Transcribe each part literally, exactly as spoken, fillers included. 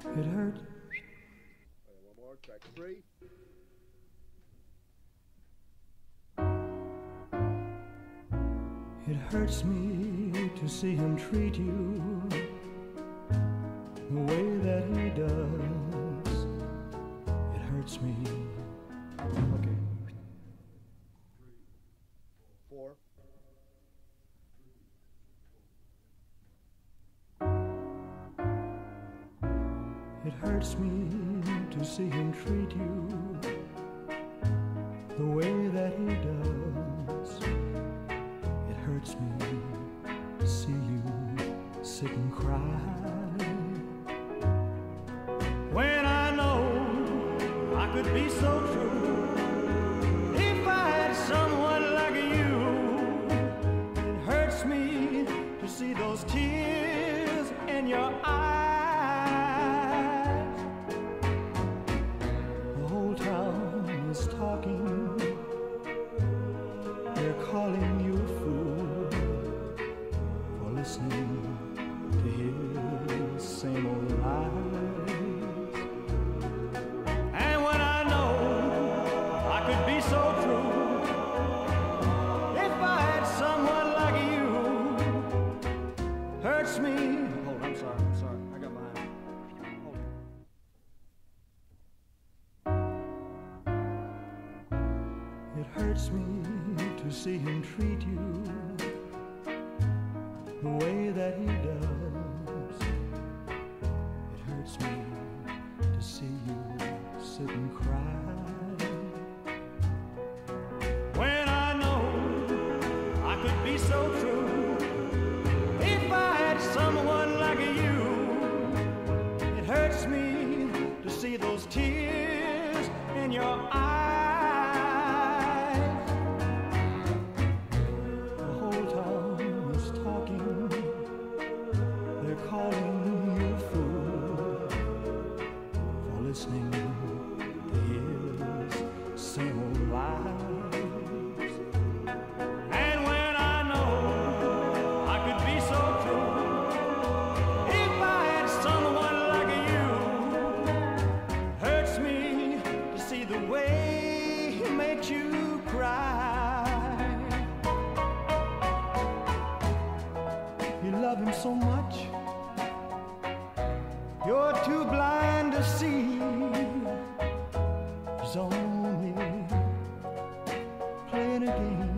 It hurt. Right, one more, track three. It hurts me to see him treat you the way that he does. It hurts me. Okay. Four. It hurts me to see him treat you the way that he does. It hurts me to see you sit and cry when I know I could be so true if I had someone like you. It hurts me to see those tears in your eyes. The whole town is talking. They're calling you a fool for listening to his same old lies. And when I know I could be so true if I had someone like you, hurts me. Hold on, I'm sorry, I'm sorry, I got mine. Hold on. It hurts me to see him treat you the way that he does. It hurts me to see you sit and cry when I know I could be so true if I had someone like you. It hurts me to see those tears in your eyes. Calling you a fool for listening to his same old lies. And when I know I could be so true if I had someone like you, hurts me to see the way he makes you cry. You love him so much, you're too blind to see. He's only playing a game.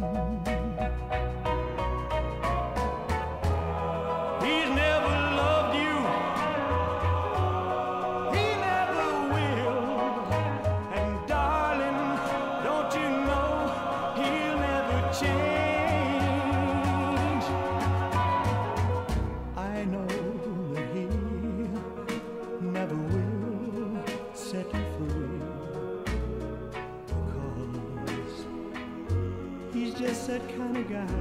He's never loved you, he never will. And darling, don't you know he'll never change. I know that he never will set you free, because he's just that kind of guy.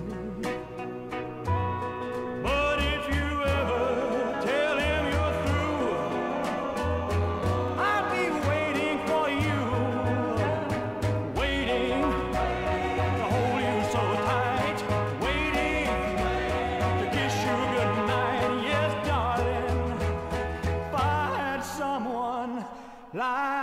But if you ever tell him you're through, I'll be waiting for you, waiting to hold you so tight, waiting to kiss you goodnight. Yes, darling, someone like